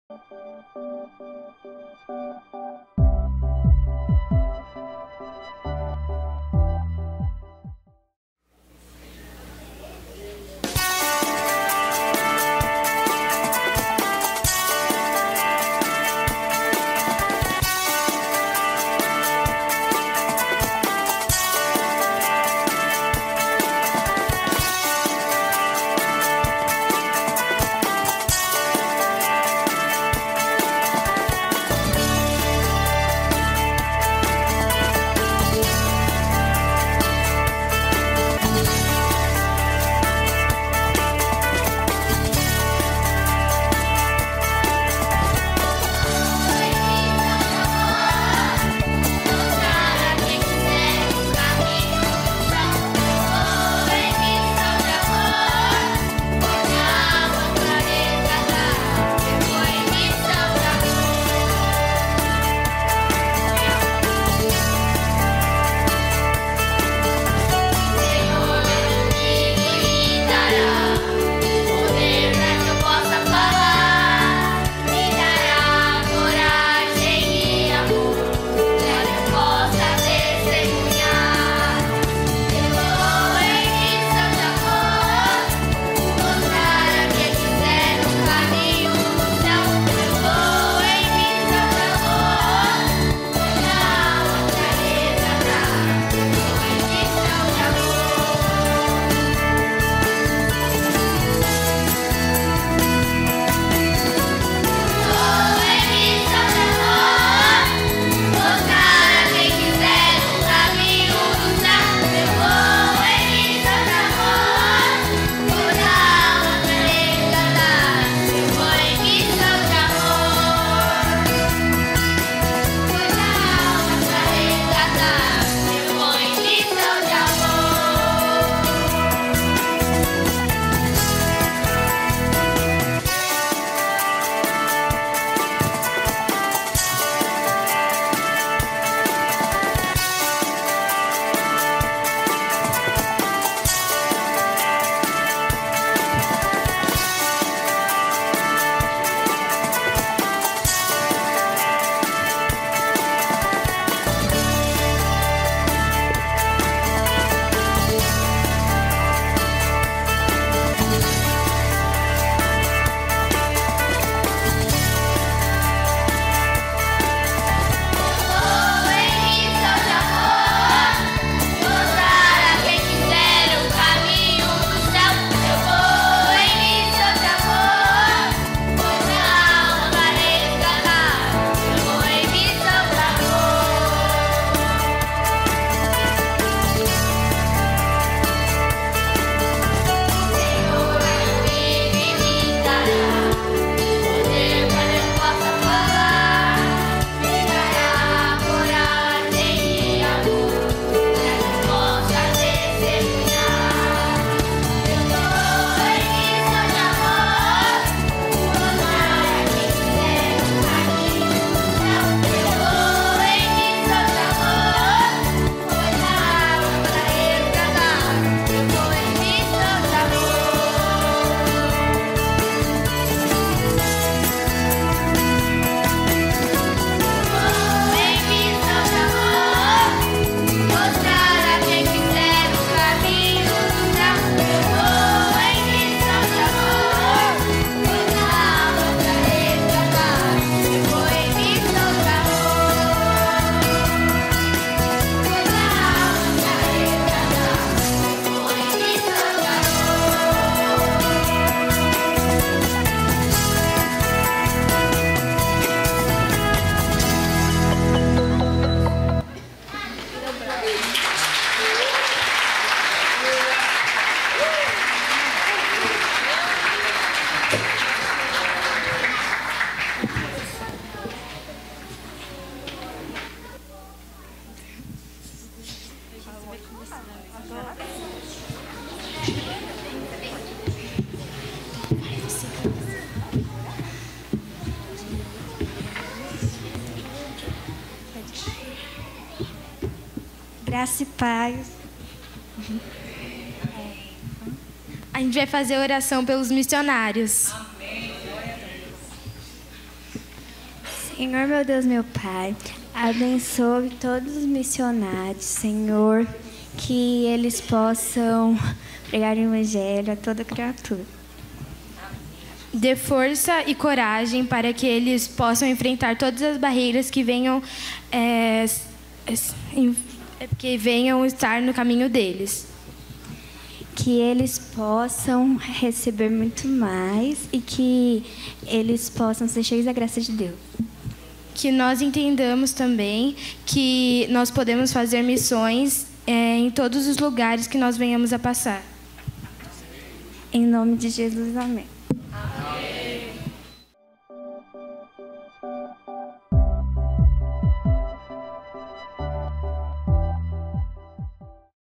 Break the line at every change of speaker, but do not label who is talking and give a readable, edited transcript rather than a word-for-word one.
Graça e paz.
A gente vai fazer oração pelos missionários.
Senhor, meu Deus, meu Pai, abençoe todos os missionários, Senhor, que eles possam pregar o Evangelho a toda criatura.
Dê força e coragem para que eles possam enfrentar todas as barreiras que venham estar no caminho deles.
Que eles possam receber muito mais e que eles possam ser cheios da graça de Deus.
Que nós entendamos também que nós podemos fazer missões em todos os lugares que nós venhamos a passar.
Em nome de Jesus, amém.